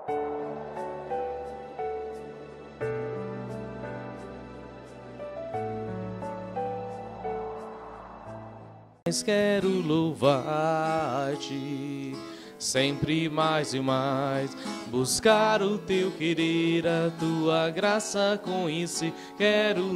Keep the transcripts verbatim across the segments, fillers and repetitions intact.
Mas quero louvar-te sempre mais e mais, buscar o teu querer, a tua graça conhecer. Quero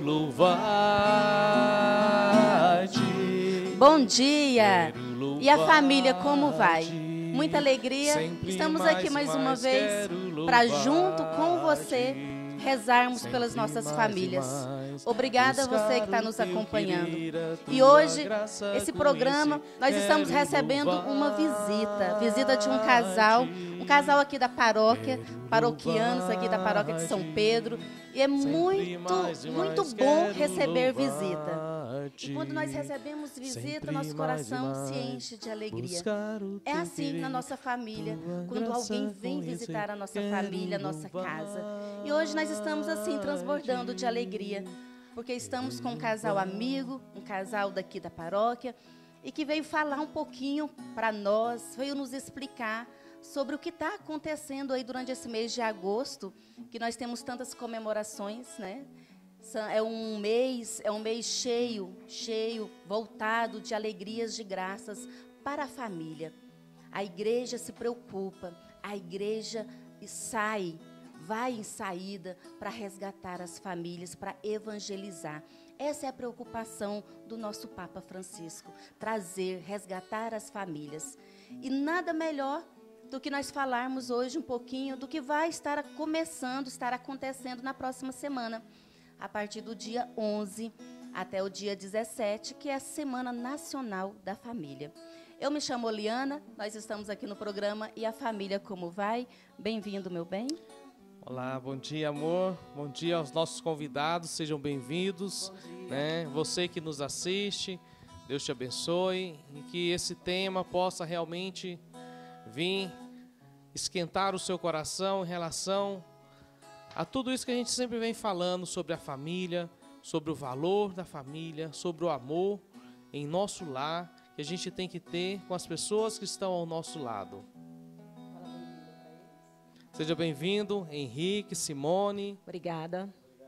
louvar-te. Bom dia! E a família, como vai? Muita alegria. Estamos aqui mais uma vez para, junto com você, rezarmos pelas nossas famílias. Obrigada a você que está nos acompanhando. E hoje, esse programa, nós estamos recebendo uma visita. Visita de um casal, um casal aqui da paróquia, paroquianos aqui da paróquia de São Pedro. E é muito, muito bom receber visita. E quando nós recebemos visita, nosso coração se enche de alegria. É assim na nossa família, quando alguém vem visitar a nossa família, a nossa casa. E hoje nós estamos assim, transbordando de alegria, porque estamos com um casal amigo, um casal daqui da paróquia, e que veio falar um pouquinho para nós, veio nos explicar sobre o que está acontecendo aí durante esse mês de agosto, que nós temos tantas comemorações, né? É um mês, é um mês cheio, cheio, voltado de alegrias, de graças para a família. A igreja se preocupa, a igreja sai, vai em saída para resgatar as famílias, para evangelizar. Essa é a preocupação do nosso Papa Francisco, trazer, resgatar as famílias. E nada melhor do que nós falarmos hoje um pouquinho do que vai estar começando, estar acontecendo na próxima semana, a partir do dia onze até o dia dezessete, que é a Semana Nacional da Família. Eu me chamo Oliana, nós estamos aqui no programa E a Família Como Vai? Bem-vindo, meu bem. Olá, bom dia, amor. Bom dia aos nossos convidados, sejam bem-vindos. Né? Você que nos assiste, Deus te abençoe e que esse tema possa realmente vir esquentar o seu coração em relação a tudo isso que a gente sempre vem falando sobre a família, sobre o valor da família, sobre o amor em nosso lar, que a gente tem que ter com as pessoas que estão ao nosso lado. Seja bem-vindo, Henrique, Simone. Obrigada.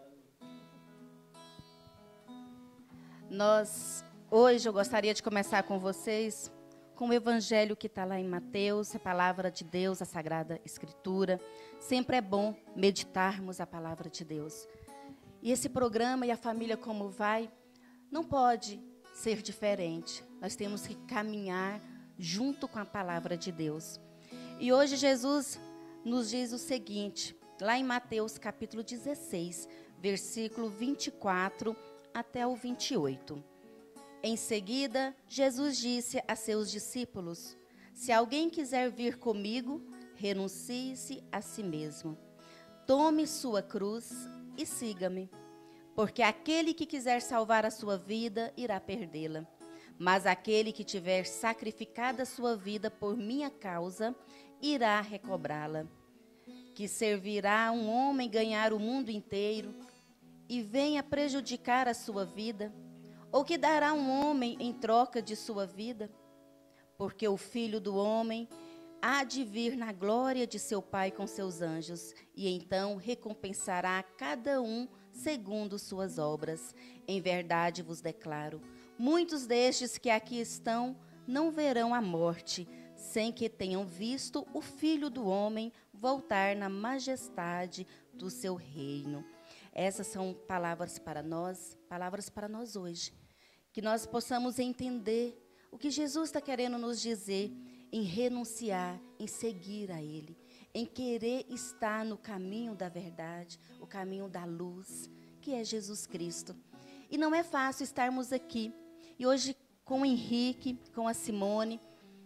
Nós, hoje, eu gostaria de começar com vocês com o evangelho que está lá em Mateus, a palavra de Deus, a Sagrada Escritura. Sempre é bom meditarmos a palavra de Deus. E esse programa E a Família Como Vai não pode ser diferente. Nós temos que caminhar junto com a palavra de Deus. E hoje Jesus nos diz o seguinte, lá em Mateus capítulo dezesseis, versículo vinte e quatro até o vinte e oito. Em seguida, Jesus disse a seus discípulos: se alguém quiser vir comigo, renuncie-se a si mesmo. Tome sua cruz e siga-me. Porque aquele que quiser salvar a sua vida, irá perdê-la. Mas aquele que tiver sacrificado a sua vida por minha causa, irá recobrá-la. Que servirá um homem ganhar o mundo inteiro e venha prejudicar a sua vida? Ou que dará um homem em troca de sua vida? Porque o Filho do Homem há de vir na glória de seu Pai com seus anjos, e então recompensará cada um segundo suas obras. Em verdade vos declaro, muitos destes que aqui estão não verão a morte, sem que tenham visto o Filho do Homem voltar na majestade do seu reino. Essas são palavras para nós, palavras para nós hoje. Que nós possamos entender o que Jesus está querendo nos dizer em renunciar, em seguir a Ele, em querer estar no caminho da verdade, o caminho da luz, que é Jesus Cristo. E não é fácil estarmos aqui. E hoje, com o Henrique, com a Simone,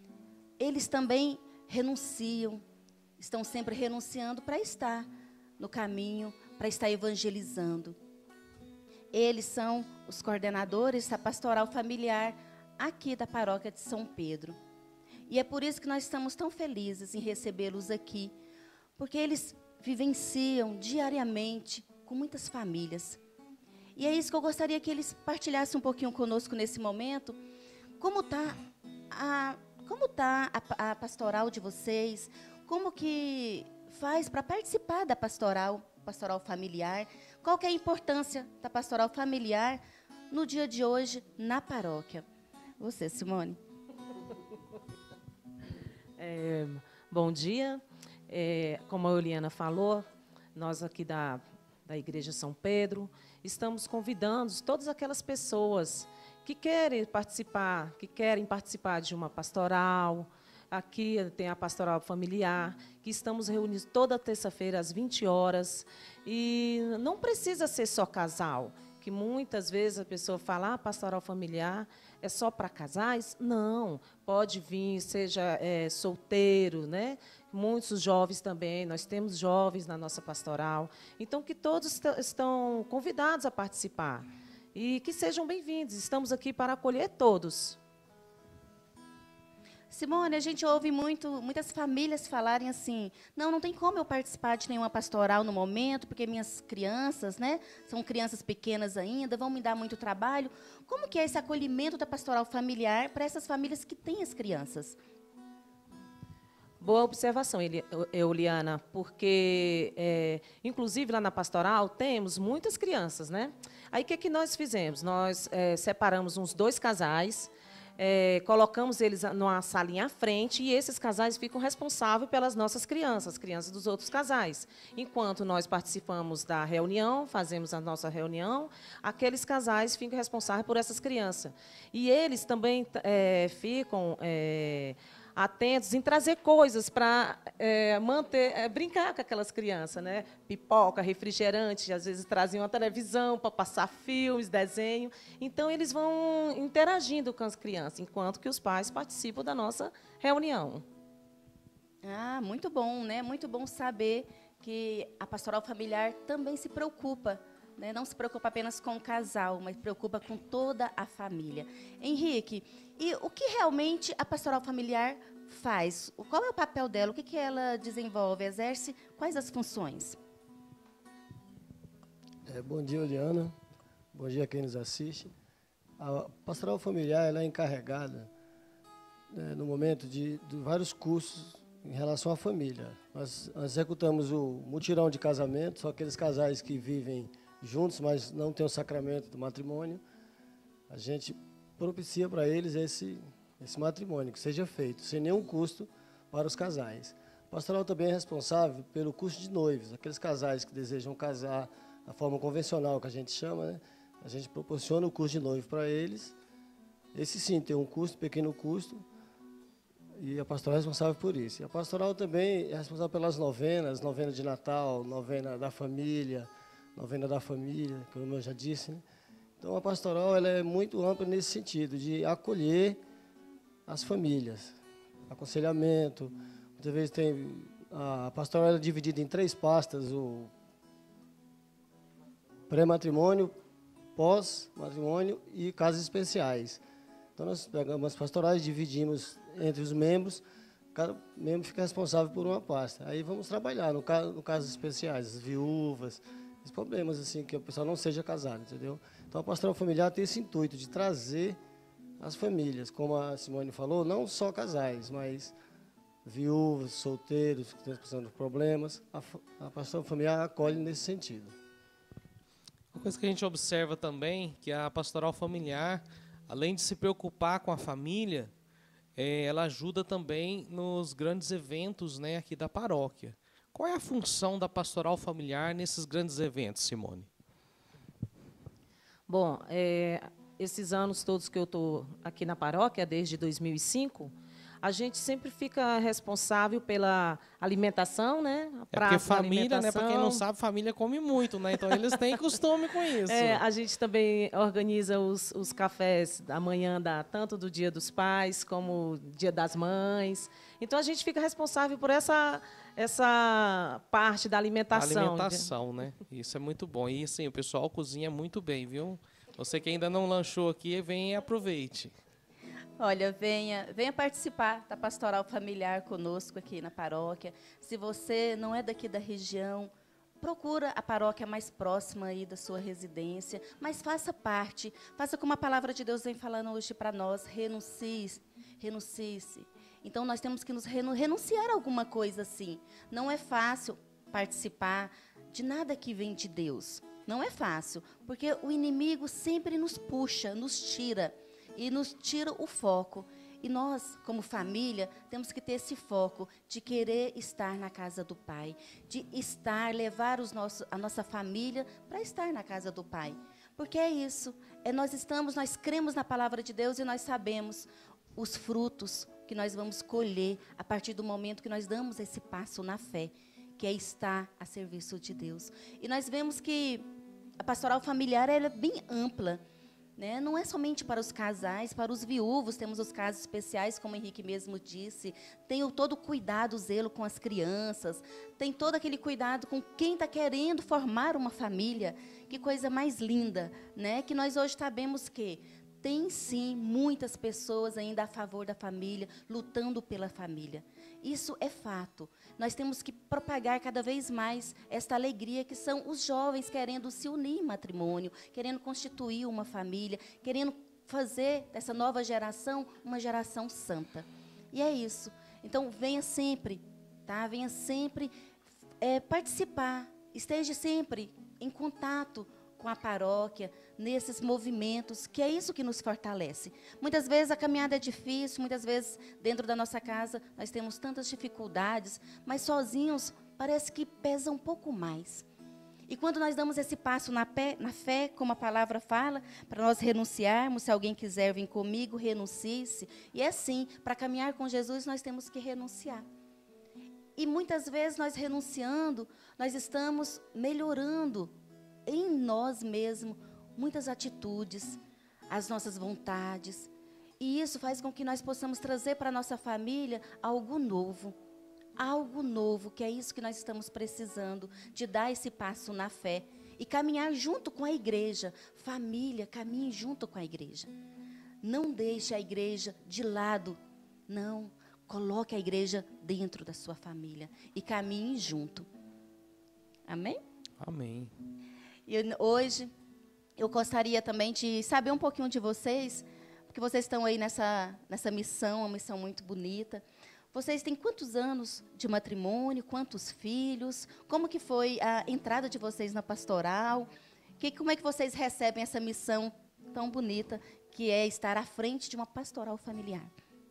eles também renunciam, estão sempre renunciando para estar no caminho, para estar evangelizando. Eles são os coordenadores da pastoral familiar aqui da paróquia de São Pedro. E é por isso que nós estamos tão felizes em recebê-los aqui, porque eles vivenciam diariamente com muitas famílias. E é isso que eu gostaria que eles partilhassem um pouquinho conosco nesse momento. Como está a, como tá a, a pastoral de vocês? Como que faz para participar da pastoral, pastoral familiar? Qual que é a importância da pastoral familiar no dia de hoje na paróquia? Você, Simone. É, bom dia. É, como a Euliana falou, nós aqui da, da Igreja São Pedro estamos convidando todas aquelas pessoas que querem participar, que querem participar de uma pastoral. Aqui tem a pastoral familiar, que estamos reunidos toda terça-feira às vinte horas. E não precisa ser só casal, que muitas vezes a pessoa fala, ah, pastoral familiar é só para casais? Não, pode vir, seja é, solteiro, né? Muitos jovens também, nós temos jovens na nossa pastoral. Então, que todos est estão convidados a participar. E que sejam bem-vindos, estamos aqui para acolher todos. Simone, a gente ouve muito, muitas famílias falarem assim, não, não tem como eu participar de nenhuma pastoral no momento, porque minhas crianças, né, são crianças pequenas ainda, vão me dar muito trabalho. Como que é esse acolhimento da pastoral familiar para essas famílias que têm as crianças? Boa observação, Euliana, porque, é, inclusive, lá na pastoral, temos muitas crianças, né? Aí, o que, que nós fizemos? Nós é, separamos uns dois casais, É, colocamos eles numa salinha à frente e esses casais ficam responsáveis pelas nossas crianças, as crianças dos outros casais. Enquanto nós participamos da reunião, fazemos a nossa reunião, aqueles casais ficam responsáveis por essas crianças. E eles também é, ficam é, atentos em trazer coisas para é, manter, é, brincar com aquelas crianças, né? Pipoca, refrigerante, às vezes trazem uma televisão para passar filmes, desenho. Então, eles vão interagindo com as crianças, enquanto que os pais participam da nossa reunião. Ah, muito bom, né? Muito bom saber que a pastoral familiar também se preocupa, né? Não se preocupa apenas com o casal, mas preocupa com toda a família. Henrique, e o que realmente a pastoral familiar faz? Qual é o papel dela? O que, que ela desenvolve, exerce? Quais as funções? É, bom dia, Eliana. Bom dia a quem nos assiste. A pastoral familiar ela é encarregada, né, no momento de, de vários cursos em relação à família. Nós, nós executamos o mutirão de casamento, são aqueles casais que vivem juntos, mas não têm o sacramento do matrimônio. A gente propicia para eles esse, esse matrimônio, que seja feito, sem nenhum custo para os casais. A pastoral também é responsável pelo curso de noivos, aqueles casais que desejam casar da forma convencional, que a gente chama, né? A gente proporciona o curso de noivo para eles. Esse sim tem um custo, pequeno custo, e a pastoral é responsável por isso. E a pastoral também é responsável pelas novenas, novena de Natal, novena da família, novena da família, como eu já disse, né? Então, a pastoral ela é muito ampla nesse sentido, de acolher as famílias, aconselhamento. Muitas vezes tem, a pastoral é dividida em três pastas, o pré-matrimônio, pós-matrimônio e casos especiais. Então, nós pegamos as pastorais, dividimos entre os membros, cada membro fica responsável por uma pasta. Aí vamos trabalhar, no caso, no casos especiais, as viúvas, os problemas assim, que o pessoal não seja casado, entendeu? Então, a pastoral familiar tem esse intuito de trazer as famílias, como a Simone falou, não só casais, mas viúvas, solteiros, que estão passando por problemas. A, a pastoral familiar acolhe nesse sentido. Uma coisa que a gente observa também, que a pastoral familiar, além de se preocupar com a família, é, ela ajuda também nos grandes eventos, né, aqui da paróquia. Qual é a função da pastoral familiar nesses grandes eventos, Simone? Bom, é, esses anos todos que eu estou aqui na paróquia, desde dois mil e cinco, a gente sempre fica responsável pela alimentação, né? A é porque praça da família, né? alimentação. Para quem não sabe, família come muito, né? Então eles têm costume com isso. É, a gente também organiza os, os cafés da manhã, da, tanto do Dia dos Pais como Dia das Mães. Então a gente fica responsável por essa, essa parte da alimentação. Alimentação, né? Isso é muito bom. E assim, o pessoal cozinha muito bem, viu? Você que ainda não lanchou aqui, vem e aproveite. Olha, venha, venha participar da pastoral familiar conosco aqui na paróquia. Se você não é daqui da região, procura a paróquia mais próxima aí da sua residência, mas faça parte, faça como a palavra de Deus vem falando hoje para nós, renuncie, renuncie-se. Então, nós temos que nos renunciar a alguma coisa assim. Não é fácil participar de nada que vem de Deus. Não é fácil, porque o inimigo sempre nos puxa, nos tira, e nos tira o foco. E nós, como família, temos que ter esse foco de querer estar na casa do Pai, de estar, levar os nossos, a nossa família para estar na casa do Pai. Porque é isso, é nós estamos, nós cremos na palavra de Deus e nós sabemos os frutos que nós vamos colher a partir do momento que nós damos esse passo na fé, que é estar a serviço de Deus. E nós vemos que a pastoral familiar ela é bem ampla, né? Não é somente para os casais, para os viúvos, temos os casos especiais, como o Henrique mesmo disse, tem o, todo o cuidado, o zelo com as crianças, tem todo aquele cuidado com quem está querendo formar uma família. Que coisa mais linda, né? Que nós hoje sabemos que tem, sim, muitas pessoas ainda a favor da família, lutando pela família. Isso é fato. Nós temos que propagar cada vez mais esta alegria que são os jovens querendo se unir em matrimônio, querendo constituir uma família, querendo fazer dessa nova geração uma geração santa. E é isso. Então, venha sempre, tá? Venha sempre é, participar, esteja sempre em contato com a paróquia, nesses movimentos, que é isso que nos fortalece. Muitas vezes a caminhada é difícil, muitas vezes dentro da nossa casa nós temos tantas dificuldades, mas sozinhos parece que pesa um pouco mais. E quando nós damos esse passo na, pé, na fé, como a palavra fala, para nós renunciarmos, se alguém quiser vir comigo, renuncie-se. E é assim, para caminhar com Jesus nós temos que renunciar. E muitas vezes nós renunciando, nós estamos melhorando em nós mesmos muitas atitudes, as nossas vontades. E isso faz com que nós possamos trazer para a nossa família algo novo. Algo novo, que é isso que nós estamos precisando, de dar esse passo na fé e caminhar junto com a igreja. Família, caminhe junto com a igreja. Não deixe a igreja de lado. Não, coloque a igreja dentro da sua família e caminhe junto. Amém? Amém. E hoje eu gostaria também de saber um pouquinho de vocês, porque vocês estão aí nessa, nessa missão, uma missão muito bonita. Vocês têm quantos anos de matrimônio, quantos filhos? Como que foi a entrada de vocês na pastoral? Que, como é que vocês recebem essa missão tão bonita, que é estar à frente de uma pastoral familiar?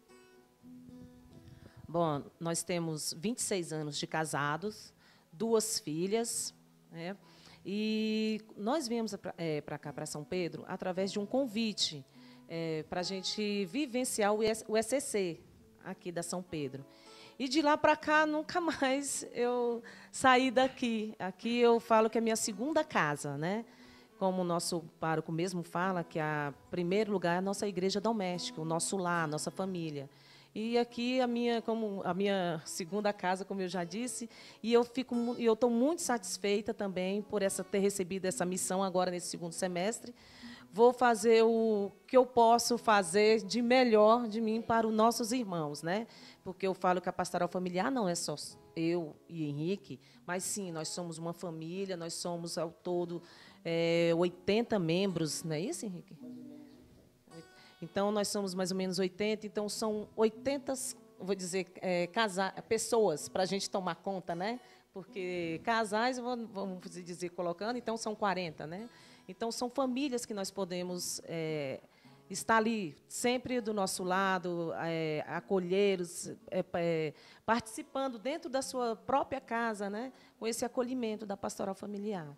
Bom, nós temos vinte e seis anos de casados, duas filhas, né? E nós viemos é, para cá, para São Pedro, através de um convite é, para a gente vivenciar o E C C, aqui da São Pedro. E de lá para cá, nunca mais eu saí daqui. Aqui eu falo que é a minha segunda casa, né? Como o nosso pároco mesmo fala, que a primeiro lugar é a nossa igreja doméstica, o nosso lar, a nossa família. E aqui a minha, como a minha segunda casa, como eu já disse, e eu fico, eu estou muito satisfeita também por essa ter recebido essa missão agora nesse segundo semestre. Vou fazer o que eu posso fazer de melhor de mim para os nossos irmãos, né? Porque eu falo que a pastoral familiar não é só eu e Henrique, mas sim, nós somos uma família, nós somos ao todo é, oitenta membros, não é isso, Henrique? Então, nós somos mais ou menos oitenta, então são oitenta, vou dizer, é, casa, pessoas para a gente tomar conta, né? Porque casais, vamos dizer, colocando, então são quarenta, né? Então, são famílias que nós podemos é, estar ali, sempre do nosso lado, é, acolhê-los, é, é, participando dentro da sua própria casa, né? Com esse acolhimento da pastoral familiar.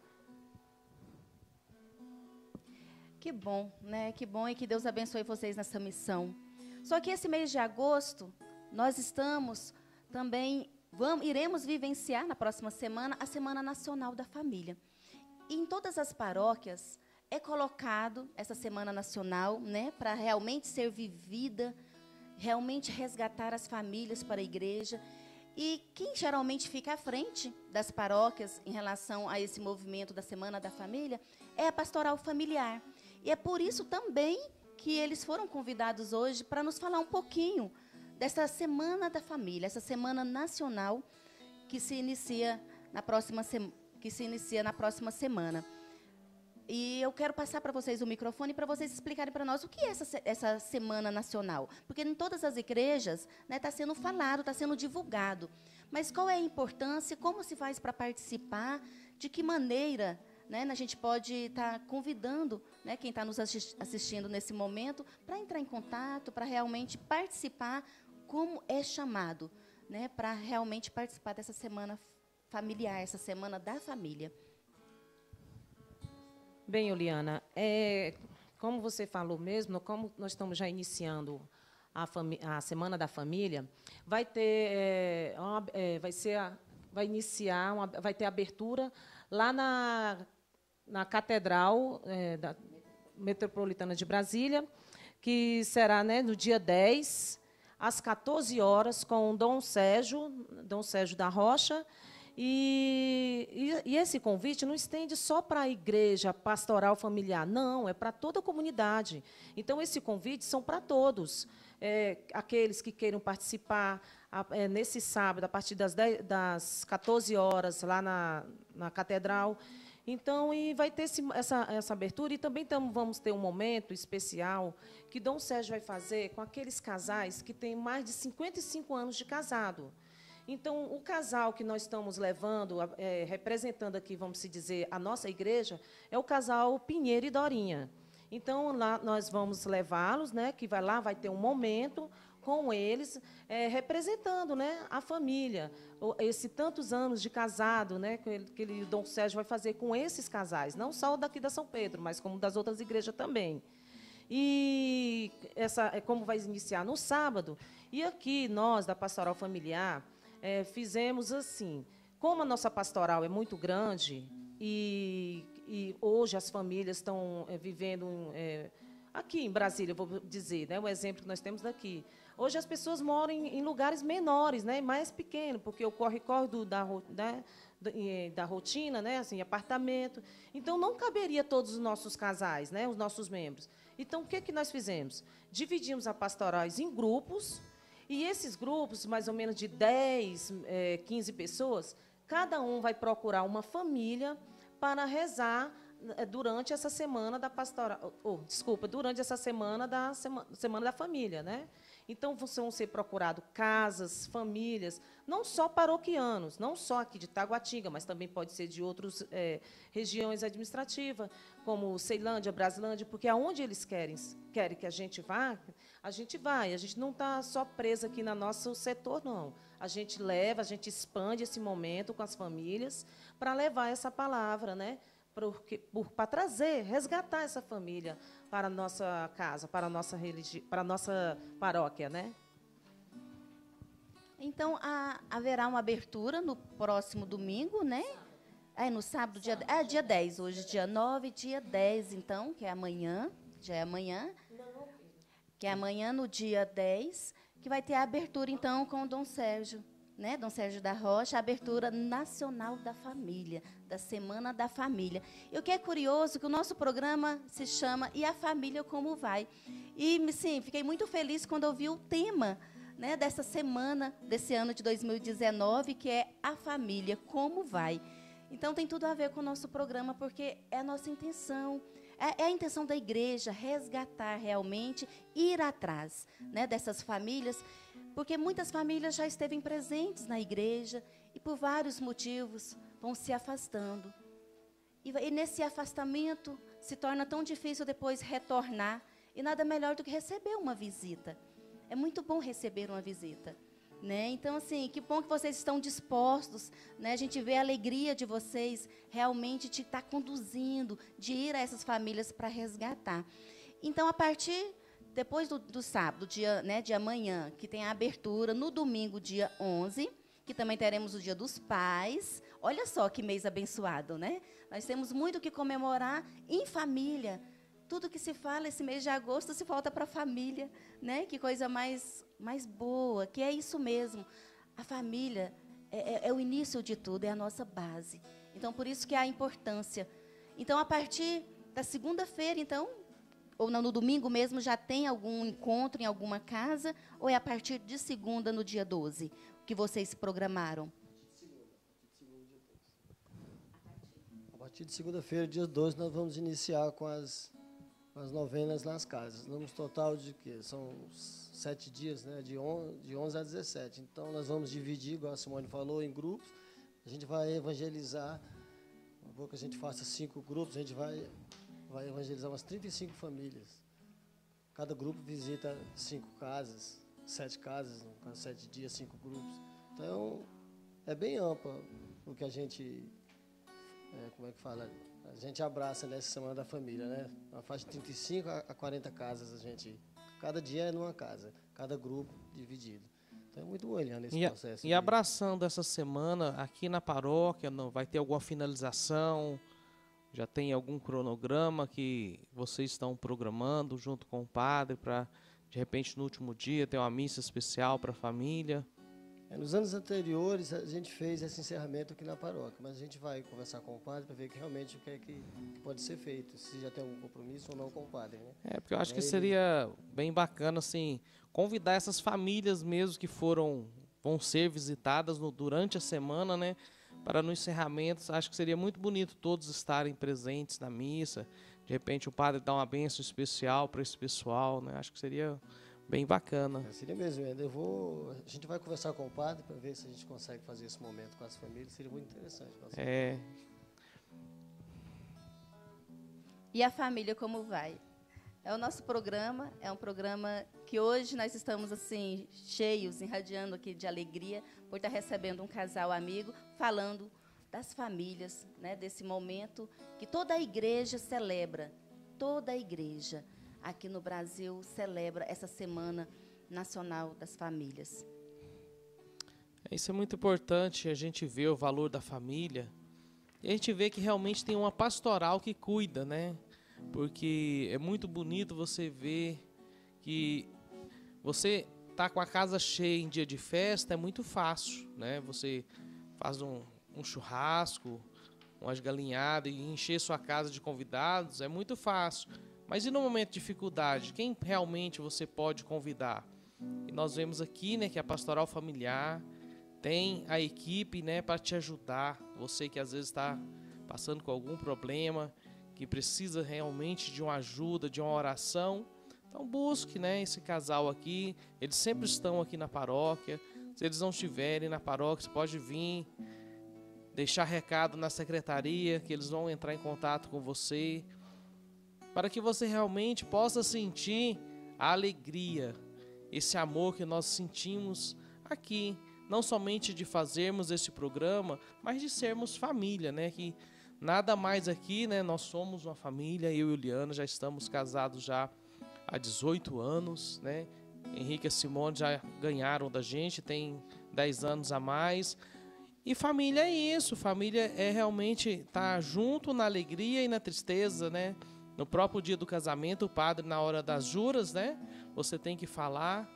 Que bom, né? Que bom e que Deus abençoe vocês nessa missão. Só que esse mês de agosto, nós estamos também, vamos, iremos vivenciar na próxima semana a Semana Nacional da Família. E em todas as paróquias é colocado essa Semana Nacional, né, para realmente ser vivida, realmente resgatar as famílias para a igreja. E quem geralmente fica à frente das paróquias em relação a esse movimento da Semana da Família é a pastoral familiar. E é por isso também que eles foram convidados hoje para nos falar um pouquinho dessa Semana da Família, essa Semana Nacional que se inicia na próxima, que se inicia na próxima semana. E eu quero passar para vocês o microfone para vocês explicarem para nós o que é essa, se- essa Semana Nacional. Porque em todas as igrejas está sendo falado, está sendo divulgado. Mas qual é a importância, como se faz para participar, de que maneira, né, a gente pode estar convidando, né, quem está nos assis- assistindo nesse momento para entrar em contato, para realmente participar, como é chamado, né, para realmente participar dessa semana familiar, essa semana da família. Bem, Juliana, é, como você falou mesmo, como nós estamos já iniciando a, fami- a Semana da Família, vai ter, é, uma- é, vai ser, a- vai iniciar, uma, vai ter abertura lá na, na Catedral é, da Metropolitana de Brasília, que será, né, no dia dez, às quatorze horas, com o Dom Sérgio, Dom Sérgio da Rocha. E, e, e esse convite não estende só para a igreja pastoral familiar, não, é para toda a comunidade. Então, esse convite são para todos, é, aqueles que queiram participar a, é, nesse sábado, a partir das, dez, das quatorze horas, lá na, na Catedral. Então, e vai ter esse, essa, essa abertura, e também tamo, vamos ter um momento especial que Dom Sérgio vai fazer com aqueles casais que têm mais de cinquenta e cinco anos de casado. Então, o casal que nós estamos levando, é, representando aqui, vamos se dizer, a nossa igreja, é o casal Pinheiro e Dorinha. Então, lá nós vamos levá-los, né, que vai lá, vai ter um momento com eles, é, representando, né, a família, o- esse tantos anos de casado, né, que, ele, que ele, o Dom Sérgio vai fazer com esses casais, não só o daqui da São Pedro, mas como das outras igrejas também. E essa, é como vai iniciar no sábado, e aqui nós, da Pastoral Familiar, É, fizemos assim, como a nossa pastoral é muito grande e, e hoje as famílias estão é, vivendo é, aqui em Brasília, eu vou dizer, né, o exemplo que nós temos daqui. Hoje as pessoas moram em, em lugares menores, né, mais pequenos, porque o corre-corre do, da, ro- né, da, eh, da rotina, né, assim, apartamento. Então, não caberia todos os nossos casais, né, os nossos membros. Então, o que, que nós fizemos? Dividimos a pastorais em grupos. E esses grupos, mais ou menos de dez, eh, quinze pessoas, cada um vai procurar uma família para rezar eh, durante essa semana da pastoral, oh, desculpa, durante essa semana da sema, semana da família, né? Então vão ser procurados casas, famílias, não só paroquianos, não só aqui de Taguatinga, mas também pode ser de outras eh, regiões administrativas, como Ceilândia, Brasilândia, porque aonde eles querem, querem que a gente vá, a gente vai. A gente não está só presa aqui no nosso setor, não. A gente leva, a gente expande esse momento com as famílias para levar essa palavra, né? Para trazer, resgatar essa família para a nossa casa, para a nossa religi para a nossa paróquia, né? Então, a- haverá uma abertura no próximo domingo, né? É, no sábado, dia, é, dia dez, hoje, dia nove, dia dez, então, que é amanhã, já é amanhã, que é amanhã, no dia dez, que vai ter a abertura, então, com o Dom Sérgio, né? Dom Sérgio da Rocha, a abertura nacional da família, da Semana da Família. E o que é curioso, que o nosso programa se chama E a Família Como Vai? E, sim, fiquei muito feliz quando eu vi o tema, né, dessa semana, desse ano de dois mil e dezenove, que é A Família Como Vai? Então, tem tudo a ver com o nosso programa, porque é a nossa intenção, é, é a intenção da igreja resgatar realmente, ir atrás, né, dessas famílias, porque muitas famílias já estevem presentes na igreja e, por vários motivos, vão se afastando. E, e nesse afastamento, se torna tão difícil depois retornar, e nada melhor do que receber uma visita. É muito bom receber uma visita. Né? Então, assim, que bom que vocês estão dispostos, né? A gente vê a alegria de vocês realmente de estar conduzindo, de ir a essas famílias para resgatar. Então, a partir, depois do, do sábado, dia, né, de amanhã, que tem a abertura, no domingo, dia onze, que também teremos o Dia dos Pais. Olha só que mês abençoado, né? Nós temos muito o que comemorar em família. Tudo que se fala esse mês de agosto se volta para a família, né? Que coisa mais, mais boa, que é isso mesmo. A família é, é, é o início de tudo, é a nossa base. Então, por isso que há a importância. Então, a partir da segunda-feira, então, ou não, no domingo mesmo, já tem algum encontro em alguma casa, ou é a partir de segunda, no dia doze, que vocês programaram? A partir de segunda-feira, dia doze, nós vamos iniciar com as, com as novenas nas casas. Vamos total de quê? São sete dias, né? De onze a dezessete. Então, nós vamos dividir, igual a Simone falou, em grupos. A gente vai evangelizar, vou que a gente faça cinco grupos, a gente vai, vai evangelizar umas trinta e cinco famílias. Cada grupo visita cinco casas, sete casas, no sete dias, cinco grupos. Então, é bem amplo o que a gente, é, como é que fala, a gente abraça nessa Semana da Família, né? Uma faixa de trinta e cinco a quarenta casas, a gente, cada dia é numa casa, cada grupo dividido. Então, é muito bom olhando esse e a, processo. E abraçando essa semana, aqui na paróquia, não, vai ter alguma finalização? Já tem algum cronograma que vocês estão programando junto com o padre para, de repente, no último dia, ter uma missa especial para a família? É, nos anos anteriores, a gente fez esse encerramento aqui na paróquia, mas a gente vai conversar com o padre para ver que realmente o que é que pode ser feito, se já tem algum compromisso ou não com o padre, né? É, porque eu acho é, que ele... seria bem bacana, assim, convidar essas famílias mesmo que foram, vão ser visitadas no, durante a semana, né? Para no encerramento, acho que seria muito bonito todos estarem presentes na missa. De repente o padre dá uma bênção especial para esse pessoal, né? Acho que seria bem bacana. É, seria mesmo, eu vou, a gente vai conversar com o padre para ver se a gente consegue fazer esse momento com as famílias, seria muito interessante. É. E a família como vai? É o nosso programa, é um programa que hoje nós estamos assim cheios, irradiando aqui de alegria por estar recebendo um casal amigo, falando das famílias, né, desse momento que toda a igreja celebra, toda a igreja aqui no Brasil celebra essa Semana Nacional das Famílias. Isso é muito importante, a gente vê o valor da família e a gente vê que realmente tem uma pastoral que cuida, né? Porque é muito bonito você ver que você tá com a casa cheia em dia de festa, é muito fácil, né? Você faz um, um churrasco, umas galinhadas e encher sua casa de convidados, é muito fácil. Mas e no momento de dificuldade, quem realmente você pode convidar? E nós vemos aqui, né, que a pastoral familiar tem a equipe, né, para te ajudar. Você que às vezes está passando com algum problema, que precisa realmente de uma ajuda, de uma oração, então busque, né, esse casal aqui. Eles sempre estão aqui na paróquia. Se eles não estiverem na paróquia, você pode vir, deixar recado na secretaria, que eles vão entrar em contato com você, para que você realmente possa sentir a alegria, esse amor que nós sentimos aqui, não somente de fazermos esse programa, mas de sermos família, né, que nada mais aqui, né? Nós somos uma família, eu e Uliana já estamos casados já há dezoito anos, né? Henrique e Simone já ganharam da gente, tem dez anos a mais. E família é isso, família é realmente estar junto na alegria e na tristeza, né? No próprio dia do casamento, o padre, na hora das juras, né? Você tem que falar.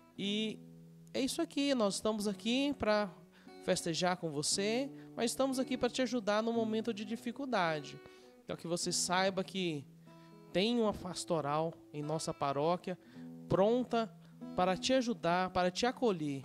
E é isso aqui, nós estamos aqui para festejar com você, mas estamos aqui para te ajudar no momento de dificuldade. Então, que você saiba que tem uma pastoral em nossa paróquia pronta para te ajudar, para te acolher.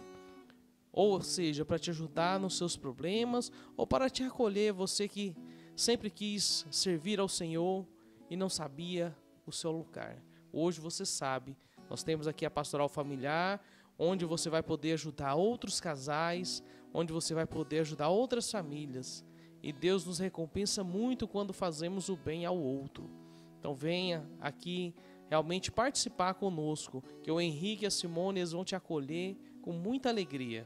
Ou seja, para te ajudar nos seus problemas, ou para te acolher, você que sempre quis servir ao Senhor e não sabia o seu lugar. Hoje você sabe, nós temos aqui a pastoral familiar, onde você vai poder ajudar outros casais, onde você vai poder ajudar outras famílias. E Deus nos recompensa muito quando fazemos o bem ao outro. Então venha aqui realmente participar conosco, que o Henrique e a Simone eles vão te acolher com muita alegria.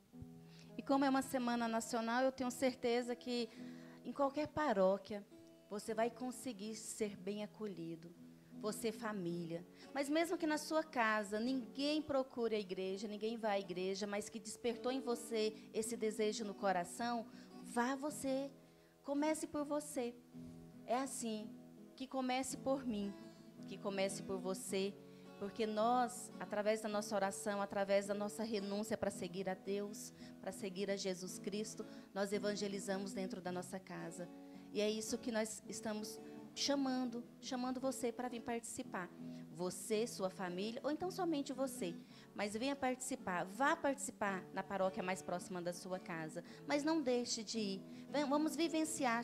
E como é uma semana nacional, eu tenho certeza que em qualquer paróquia você vai conseguir ser bem acolhido. Você, família. Mas mesmo que na sua casa ninguém procure a igreja, ninguém vá à igreja, mas que despertou em você esse desejo no coração, vá você. Comece por você. É assim, que comece por mim, que comece por você, porque nós, através da nossa oração, através da nossa renúncia para seguir a Deus, para seguir a Jesus Cristo, nós evangelizamos dentro da nossa casa. E é isso que nós estamos chamando, chamando você para vir participar. Você, sua família, ou então somente você. Mas venha participar, vá participar na paróquia mais próxima da sua casa. Mas não deixe de ir. Vamos vivenciar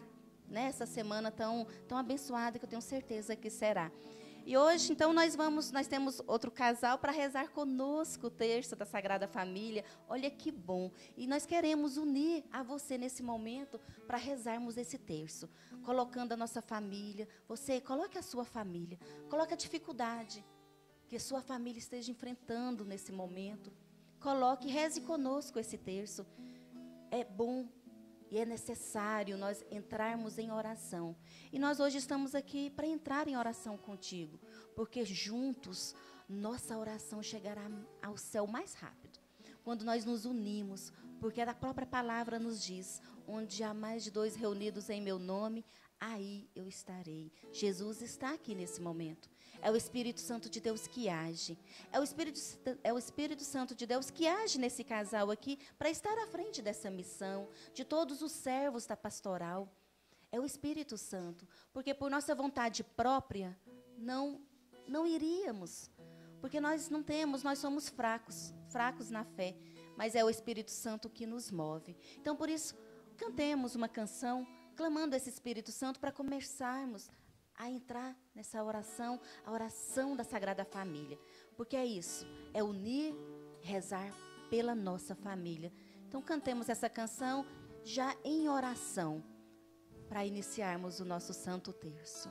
nessa semana tão, tão abençoada que eu tenho certeza que será. E hoje, então, nós vamos, nós temos outro casal para rezar conosco o terço da Sagrada Família. Olha que bom. E nós queremos unir a você nesse momento para rezarmos esse terço, colocando a nossa família. Você coloque a sua família, coloque a dificuldade que a sua família esteja enfrentando nesse momento. Coloque, reze conosco esse terço. É bom e é necessário nós entrarmos em oração. E nós hoje estamos aqui para entrar em oração contigo, porque juntos nossa oração chegará ao céu mais rápido. Quando nós nos unimos, porque a própria palavra nos diz, onde há mais de dois reunidos em meu nome, aí eu estarei. Jesus está aqui nesse momento. É o Espírito Santo de Deus que age. É o Espírito, é o Espírito Santo de Deus que age nesse casal aqui para estar à frente dessa missão, de todos os servos da pastoral. É o Espírito Santo, porque por nossa vontade própria não, não iríamos, porque nós não temos, nós somos fracos, fracos na fé, mas é o Espírito Santo que nos move. Então, por isso, cantemos uma canção, clamando esse Espírito Santo para começarmos a entrar nessa oração, a oração da Sagrada Família. Porque é isso, é unir, rezar pela nossa família. Então cantemos essa canção já em oração, para iniciarmos o nosso Santo Terço.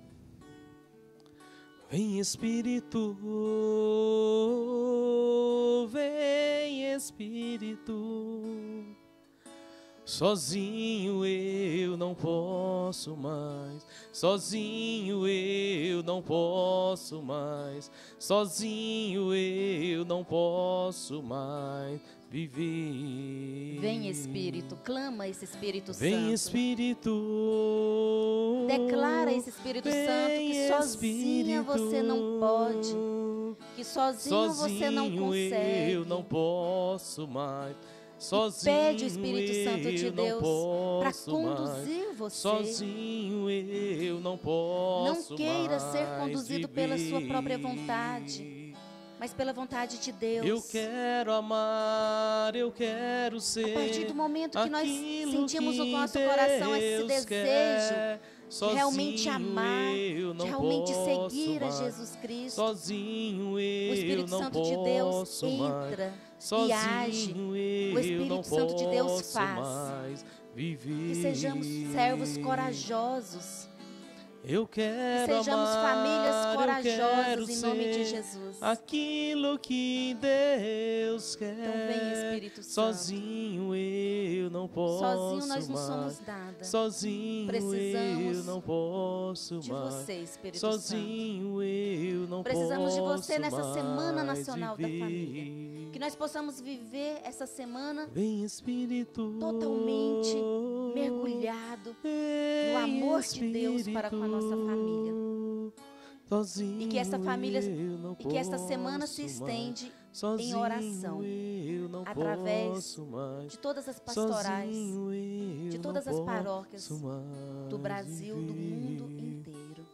Vem Espírito, vem Espírito, sozinho eu não posso mais, sozinho eu não posso mais, sozinho eu não posso mais viver. Vem Espírito, clama esse Espírito Santo. Vem Espírito, declara esse Espírito Santo que sozinha você não pode, que sozinho, sozinho você não consegue. Eu não posso mais. Sozinho e pede o Espírito Santo de Deus para conduzir mais. Você. Sozinho eu não posso. Não queira mais ser conduzido viver. Pela sua própria vontade, mas pela vontade de Deus. Eu quero amar, eu quero ser. A partir do momento que nós sentimos no nosso coração esse desejo quer. De realmente amar, de realmente seguir mais. A Jesus Cristo, sozinho eu o Espírito não Santo posso de Deus entra sozinho e age. O Espírito Santo de Deus faz. Viver. Que sejamos servos corajosos. Eu quero que sejamos amar, famílias corajosas em nome de ser Jesus. Aquilo que Deus quer. Então vem Espírito Santo. Sozinho eu não posso Sozinho nós não mais. somos nada. Sozinho Precisamos eu não posso de mais. você, Espírito Sozinho Santo. eu não Precisamos posso de você nessa Semana mais Nacional viver. da Família. Que nós possamos viver essa semana Vem Espírito totalmente mergulhado no amor de Deus para com a nossa família. Sozinho e que essa família e que esta semana se estende em oração através de todas as pastorais, de todas as paróquias do Brasil, do mundo inteiro.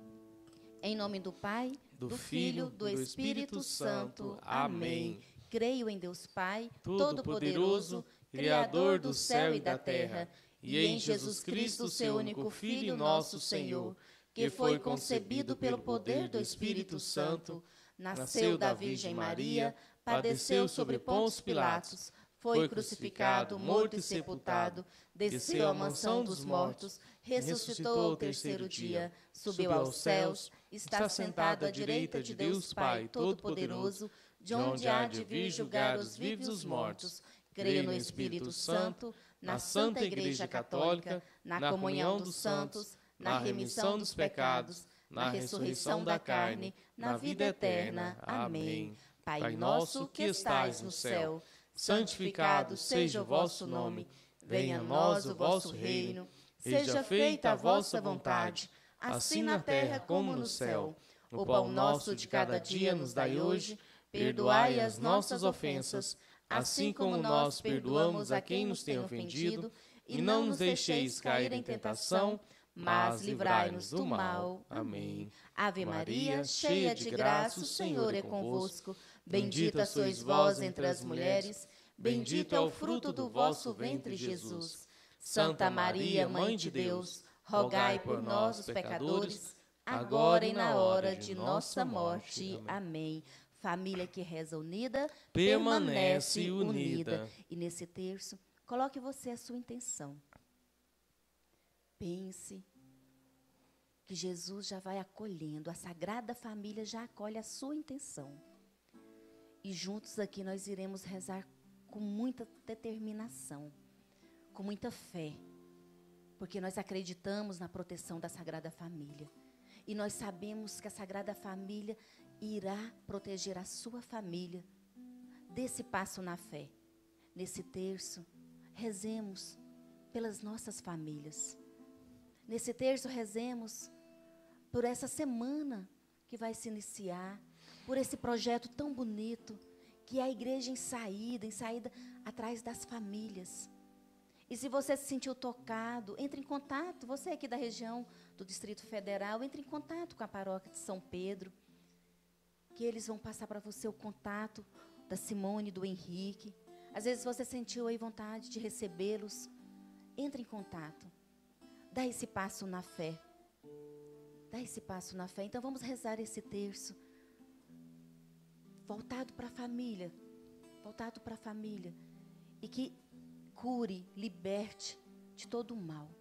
Em nome do Pai, do, do Filho, do Espírito Santo. Amém. Creio em Deus Pai, Todo-Poderoso, Criador do céu e da terra, e em Jesus Cristo, seu único Filho, nosso Senhor, que foi concebido pelo poder do Espírito Santo, nasceu da Virgem Maria, padeceu sobre Pôncio Pilatos, foi crucificado, morto e sepultado, desceu à mansão dos mortos, ressuscitou ao terceiro dia, subiu aos céus, está sentado à direita de Deus Pai Todo-Poderoso, de onde há de vir julgar os vivos e os mortos. Creio no Espírito Santo, na Santa Igreja Católica, na comunhão dos santos, na remissão dos pecados, na ressurreição da carne, na vida eterna. Amém. Pai nosso que estais no céu, santificado seja o vosso nome. Venha a nós o vosso reino. Seja feita a vossa vontade, assim na terra como no céu. O pão nosso de cada dia nos dai hoje. Perdoai as nossas ofensas, assim como nós perdoamos a quem nos tem ofendido. E não nos deixeis cair em tentação, mas livrai-nos do mal. Amém. Ave Maria, cheia de graça, o Senhor é convosco. Bendita sois vós entre as mulheres, bendito é o fruto do vosso ventre, Jesus. Santa Maria, Mãe de Deus, rogai por nós, os pecadores, agora e na hora de nossa morte. Amém. Família que reza unida, permanece permanece unida. unida. E nesse terço, coloque você a sua intenção. Pense que Jesus já vai acolhendo, a Sagrada Família já acolhe a sua intenção. E juntos aqui nós iremos rezar com muita determinação, com muita fé, porque nós acreditamos na proteção da Sagrada Família. E nós sabemos que a Sagrada Família irá proteger a sua família. Desse passo na fé. Nesse terço, rezemos pelas nossas famílias. Nesse terço, rezemos por essa semana que vai se iniciar, por esse projeto tão bonito, que é a igreja em saída, em saída atrás das famílias. E se você se sentiu tocado, entre em contato, você aqui da região do Distrito Federal, entre em contato com a paróquia de São Pedro, que eles vão passar para você o contato da Simone e do Henrique. Às vezes você sentiu aí vontade de recebê-los, entre em contato. Dá esse passo na fé. Dá esse passo na fé. Então vamos rezar esse terço voltado para a família, voltado para a família, e que cure, liberte de todo o mal.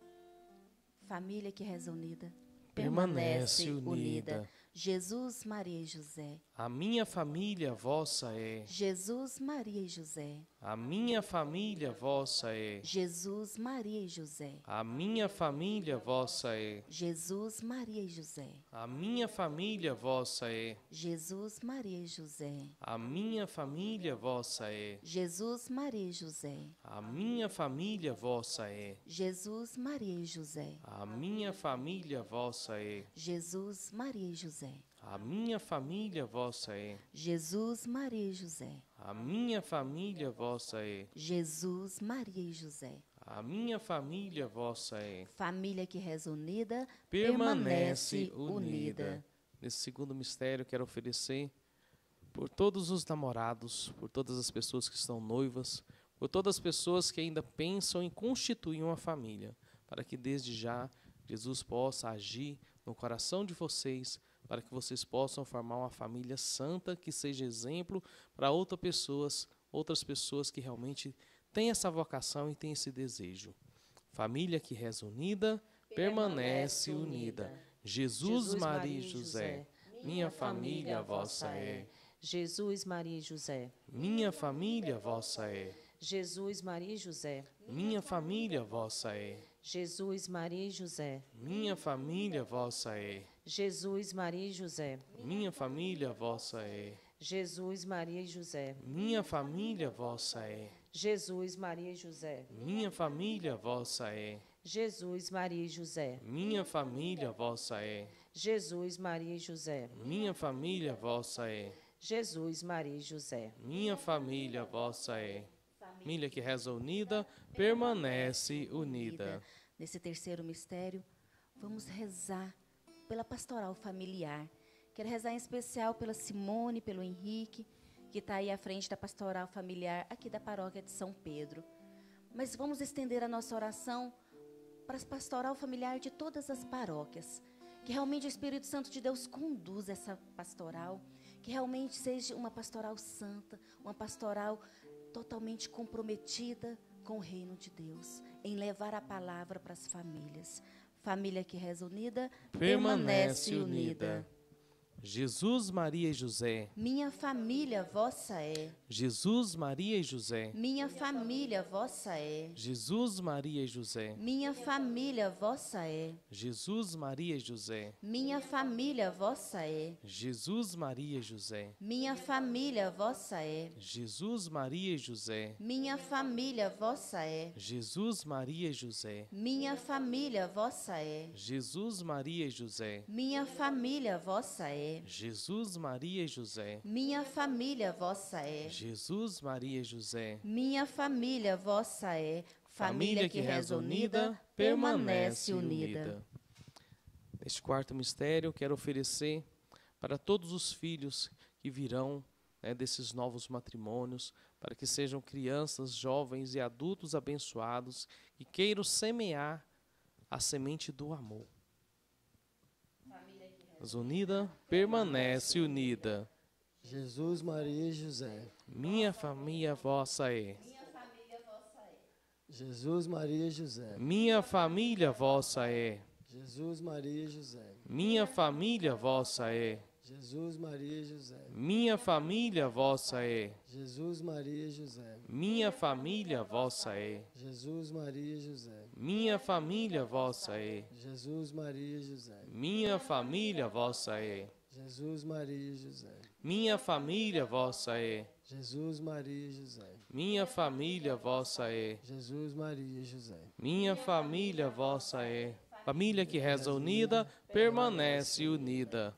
Família que reza unida, Permanece permanece unida. unida. Jesus, Maria e José. A minha família vossa é. Jesus, Maria e José. A minha família vossa é. Jesus, Maria e José. A minha família vossa é. Jesus, Maria e José. A minha família vossa é. Jesus, Maria e José. A minha família vossa é. Jesus, Maria e José. A minha família vossa é. Jesus, Maria e José. A minha família vossa é. Jesus, Maria e José. A minha família vossa é. Jesus, Maria e José. A minha família vossa é. Jesus, Maria e José. A minha família vossa é. Família que reza unida, Permanece permanece unida. unida. Nesse segundo mistério, quero oferecer por todos os namorados, por todas as pessoas que estão noivas, por todas as pessoas que ainda pensam em constituir uma família, para que desde já Jesus possa agir no coração de vocês, para que vocês possam formar uma família santa que seja exemplo para outras pessoas, outras pessoas que realmente têm essa vocação e têm esse desejo. Família que reza unida, permanece unida. Jesus, Maria e José, minha família vossa é. Jesus, Maria e José. Minha família vossa é. Jesus, Maria e José. Minha família vossa é. Jesus, Maria e José. Minha família vossa é. Jesus, Maria e José. Minha família vossa é. Jesus, Maria e José. Minha família vossa é. Jesus, Maria e José. Minha família vossa é. Jesus, Maria e José. Minha família vossa é. Jesus, Maria e José. Minha família vossa é. Jesus, Maria e José. Minha família vossa é. Família que reza unida, permanece unida. Nesse terceiro mistério, vamos rezar pela pastoral familiar. Quero rezar em especial pela Simone, pelo Henrique, que está aí à frente da pastoral familiar aqui da paróquia de São Pedro. Mas vamos estender a nossa oração para a pastoral familiar de todas as paróquias. Que realmente o Espírito Santo de Deus conduza essa pastoral, que realmente seja uma pastoral santa, uma pastoral totalmente comprometida com o reino de Deus, em levar a palavra para as famílias. Família que reza unida, Permanece permanece unida. unida. Jesus, Maria e José. Minha família vossa é. Jesus, Maria e José. Minha família vossa é. Jesus, Maria e José. Minha família vossa é. Jesus, Maria e José. Minha família vossa é. Jesus, Maria e José. Minha família vossa é. Jesus, Maria e José. Minha família vossa é. Jesus, Maria e José. Minha família vossa é. Jesus, Maria e José. Minha família vossa é. Jesus, Maria e José. Minha família vossa é. Jesus, Maria e José. Minha família vossa é. Família que reza unida, permanece unida. Neste quarto mistério, quero oferecer para todos os filhos que virão, né, desses novos matrimônios, para que sejam crianças, jovens e adultos abençoados que queiram semear a semente do amor. Unida permanece unida. Jesus, Maria e José. Minha família vossa é. Jesus, Maria e José. Minha família vossa é. Jesus, Maria e José. Minha família vossa é. Jesus, Maria e José. Minha família vossa é. Jesus, Maria e José. Minha família vossa é. Jesus, Maria e José. Minha família vossa é. Jesus, Maria e José. Minha família vossa é. Jesus, Maria e José. Minha família vossa é. Jesus, Maria e José. Minha família vossa é. Jesus, Maria e José. Minha família vossa é. Família que reza unida, permanece unida.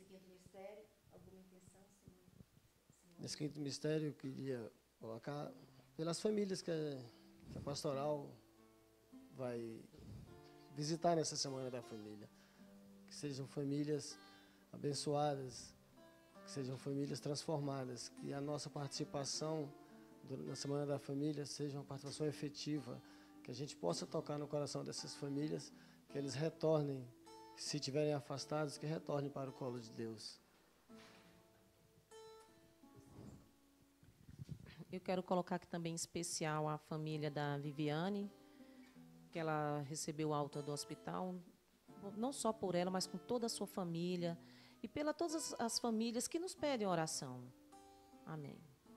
Nesse quinto mistério, eu queria colocar pelas famílias que a, que a pastoral vai visitar nessa Semana da Família. Que sejam famílias abençoadas, que sejam famílias transformadas, que a nossa participação na Semana da Família seja uma participação efetiva, que a gente possa tocar no coração dessas famílias, que eles retornem, se estiverem afastados, que retornem para o colo de Deus. Eu quero colocar aqui também em especial a família da Viviane, que ela recebeu alta do hospital, não só por ela, mas com toda a sua família, e pelas todas as famílias que nos pedem oração. Amém.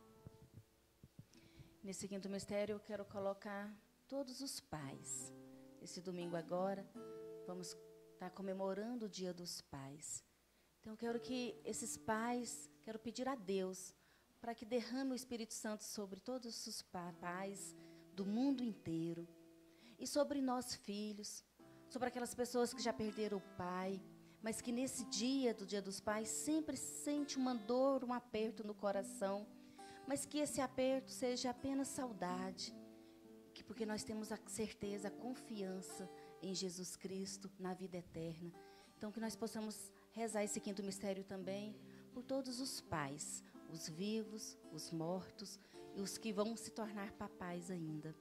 Nesse quinto mistério, eu quero colocar todos os pais. Esse domingo agora, vamos estar comemorando o Dia dos Pais. Então, eu quero que esses pais, quero pedir a Deus para que derrame o Espírito Santo sobre todos os pais do mundo inteiro e sobre nós filhos, sobre aquelas pessoas que já perderam o pai, mas que nesse dia do Dia dos Pais sempre sente uma dor, um aperto no coração, mas que esse aperto seja apenas saudade, que porque nós temos a certeza, a confiança em Jesus Cristo, na vida eterna. Então, que nós possamos rezar esse quinto mistério também por todos os pais, os vivos, os mortos e os que vão se tornar papais ainda.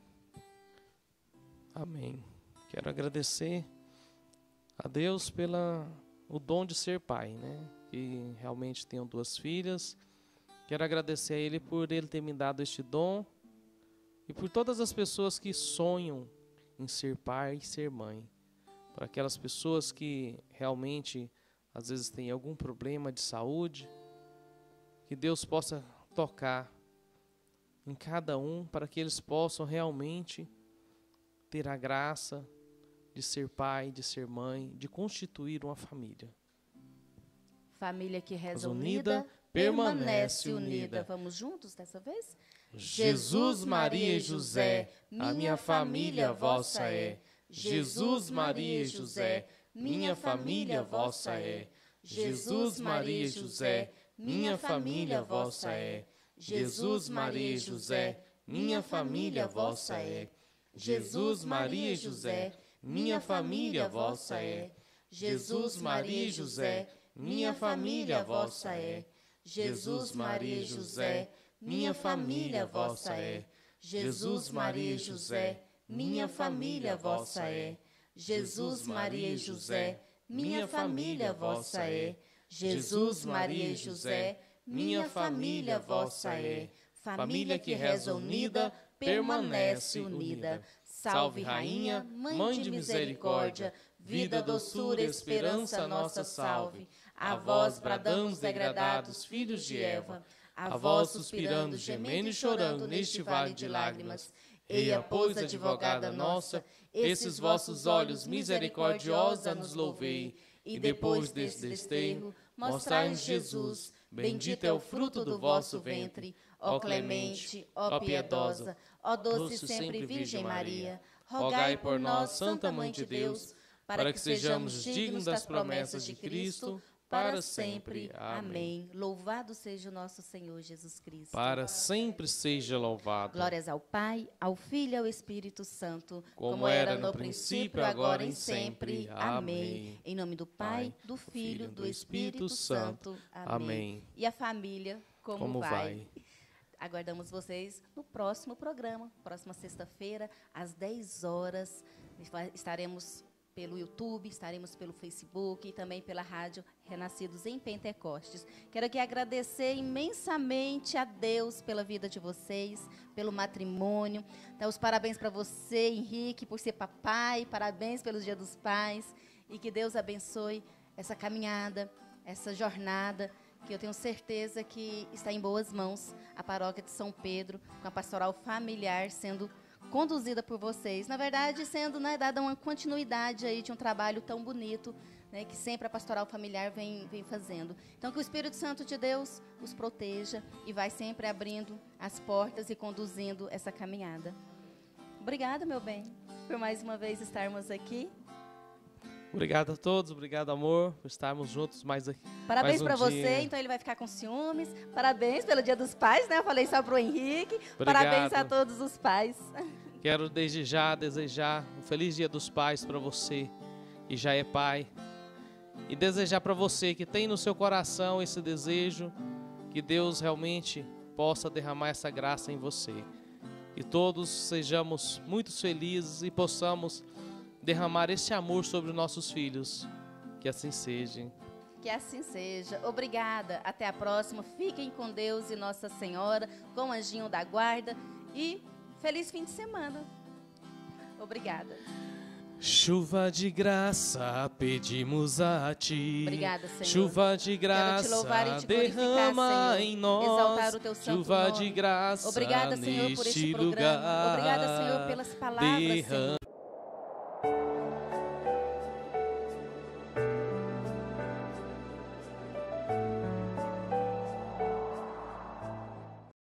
Amém. Quero agradecer a Deus pela o dom de ser pai, né? Que realmente tenho duas filhas. Quero agradecer a Ele por Ele ter me dado este dom e por todas as pessoas que sonham em ser pai e ser mãe. Para aquelas pessoas que realmente às vezes têm algum problema de saúde, que Deus possa tocar em cada um para que eles possam realmente ter a graça de ser pai, de ser mãe, de constituir uma família. Família que reza unida, unida, permanece permanece unida. unida. Vamos juntos dessa vez? Jesus, Maria e José, a minha família vossa é. Jesus, Maria e José, minha família vossa é. Jesus, Maria e José, minha família vossa é. Jesus, Maria e José, minha família vossa é. Jesus, Maria e José, minha família vossa é. Jesus, Maria e José, minha família vossa é. Jesus, Maria e José, minha família vossa é. Jesus, Maria e José, minha família vossa é. Jesus, Maria e José, minha família vossa é. Jesus, Maria e José, minha família vossa é. Família que reza unida, permanece unida. Salve, Rainha, Mãe de misericórdia, vida, doçura, esperança, nossa salve. A vós bradamos, degradados, filhos de Eva, a vós suspirando, gemendo e chorando neste vale de lágrimas. Eia, pois, advogada nossa, esses vossos olhos misericordiosa nos louvei, e depois desse desterro, mostrai-nos Jesus, bendito é o fruto do vosso ventre. Ó clemente, ó piedosa, ó doce sempre Virgem Maria, rogai por nós, Santa Mãe de Deus, para que sejamos dignos das promessas de Cristo, para sempre. Amém. Louvado seja o nosso Senhor Jesus Cristo. Para sempre seja louvado. Glórias ao Pai, ao Filho e ao Espírito Santo, como era no princípio, agora e sempre. Amém. Em nome do Pai, do Filho, do Espírito Santo. Amém. E a família, como, Como vai? vai? Aguardamos vocês no próximo programa, próxima sexta-feira, às dez horas, Estaremos pelo YouTube, estaremos pelo Facebook e também pela rádio Renascidos em Pentecostes. Quero aqui agradecer imensamente a Deus pela vida de vocês, pelo matrimônio. Dar os parabéns para você, Henrique, por ser papai. Parabéns pelos Dia dos Pais. E que Deus abençoe essa caminhada, essa jornada, que eu tenho certeza que está em boas mãos. A paróquia de São Pedro, com a pastoral familiar sendo conduzida por vocês, na verdade, sendo, né, dada uma continuidade aí de um trabalho tão bonito, né, que sempre a pastoral familiar vem, vem fazendo. Então, que o Espírito Santo de Deus os proteja e vai sempre abrindo as portas e conduzindo essa caminhada. Obrigada, meu bem, por mais uma vez estarmos aqui. Obrigado a todos, obrigado, amor, por estarmos juntos mais aqui. Parabéns um para você, então ele vai ficar com ciúmes. Parabéns pelo Dia dos Pais, né? Eu falei só pro Henrique. Obrigado. Parabéns a todos os pais. Quero desde já desejar um feliz Dia dos Pais para você, que já é pai. E desejar para você que tem no seu coração esse desejo, que Deus realmente possa derramar essa graça em você. Que todos sejamos muito felizes e possamos derramar esse amor sobre os nossos filhos. Que assim seja. Que assim seja. Obrigada. Até a próxima. Fiquem com Deus e Nossa Senhora, com o anjinho da guarda. E feliz fim de semana. Obrigada. Chuva de graça, pedimos a Ti. Obrigada, Senhor. Chuva de graça, Quero te louvar e te derrama glorificar, Senhor. em nós. Exaltar o teu santo Chuva nome. de graça, Obrigada, Senhor, por este neste programa. lugar. Obrigada, Senhor, pelas palavras, Derrama. Senhor.